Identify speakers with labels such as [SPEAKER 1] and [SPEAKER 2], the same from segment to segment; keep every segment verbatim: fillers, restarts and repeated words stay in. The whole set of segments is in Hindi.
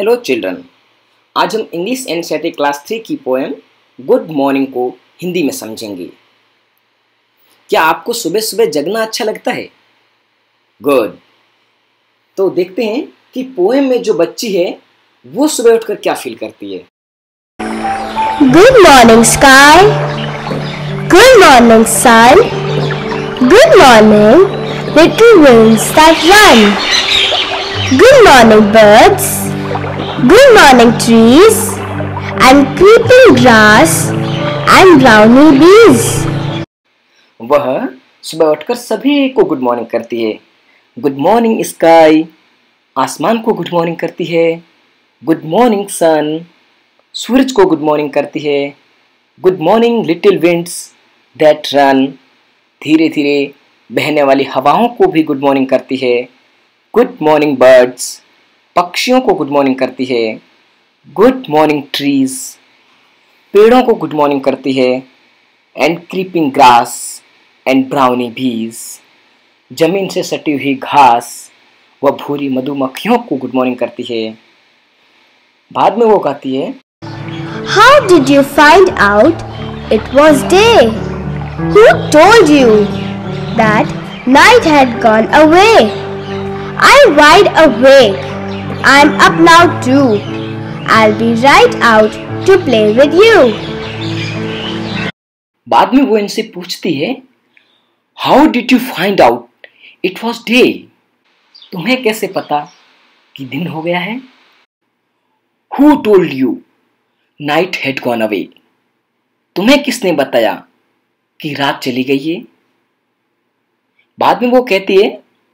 [SPEAKER 1] हेलो चिल्ड्रन, आज हम इंग्लिश एनसीईआरटी क्लास थ्री की पोएम गुड मॉर्निंग को हिंदी में समझेंगे। क्या आपको सुबह सुबह जगना अच्छा लगता है? गुड। तो देखते हैं कि पोएम में जो बच्ची है वो सुबह उठकर क्या फील करती है।
[SPEAKER 2] Good morning sky, good morning sun, good morning little wings that run, good morning birds, good morning trees and creeping grass and brownie bees.
[SPEAKER 1] वह सुबह उठकर सभी को गुड मॉर्निंग करती है। गुड मॉर्निंग स्काई, आसमान को गुड मॉर्निंग करती है। गुड मॉर्निंग सन, सूरज को गुड मॉर्निंग करती है। Good morning little winds that run, धीरे धीरे बहने वाली हवाओं को भी गुड मॉर्निंग करती है। गुड मॉर्निंग बर्ड्स, पक्षियों को गुड मॉर्निंग करती है। गुड मॉर्निंग ट्रीज, पेड़ों को गुड मॉर्निंग करती है। And creeping grass and brownie bees, जमीन से सटी हुई घास व भूरी मधुमक्खियों को गुड मॉर्निंग करती है। बाद में वो गाती है,
[SPEAKER 2] How did you find out it was day? Who told you that night had gone away? I'm wide awake. I'm up now too. I'll be right out to play with you.
[SPEAKER 1] बाद में वो इनसे पूछती है, How did you find out it was day? तुम्हें कैसे पता कि दिन हो गया है? Who told you night had gone away? तुम्हें किसने बताया कि रात चली गई है? बाद में वो कहती है,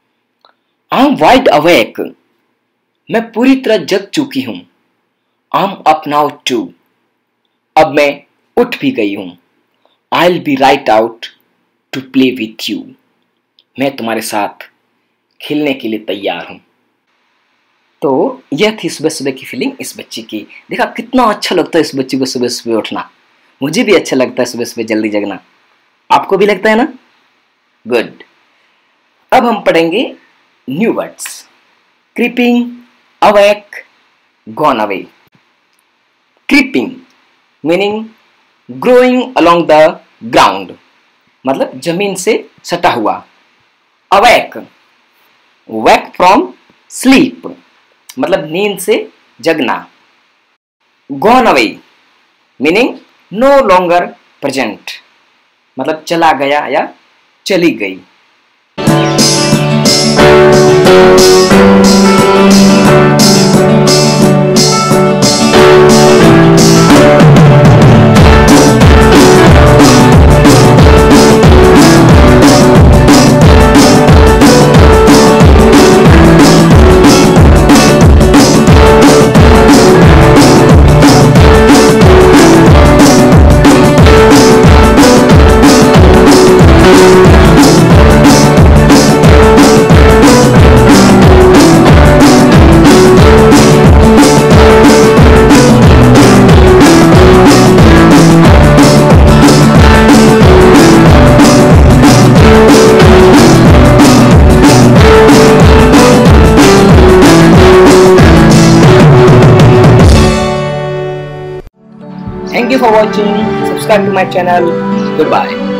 [SPEAKER 1] I'm wide awake. मैं पूरी तरह जग चुकी हूं। I'm up now too. अब मैं उठ भी गई हूं। I'll be right out to play with you. मैं तुम्हारे साथ खेलने के लिए तैयार हूं। तो यह थी सुबह सुबह की फीलिंग इस बच्ची की। देखा कितना अच्छा लगता है इस बच्ची को सुबह सुबह उठना। मुझे भी अच्छा लगता है सुबह सुबह जल्दी जगना। आपको भी लगता है ना? गुड। अब हम पढ़ेंगे new words. Creeping, awake, gone away. Creeping meaning growing along the ground, मतलब जमीन से सटा हुआ। अवेक, वेक फ्रॉम स्लीप, मतलब नींद से जगना। Gone away meaning no longer present, मतलब चला गया या चली गई। Thank you for watching. Subscribe to my channel. Goodbye.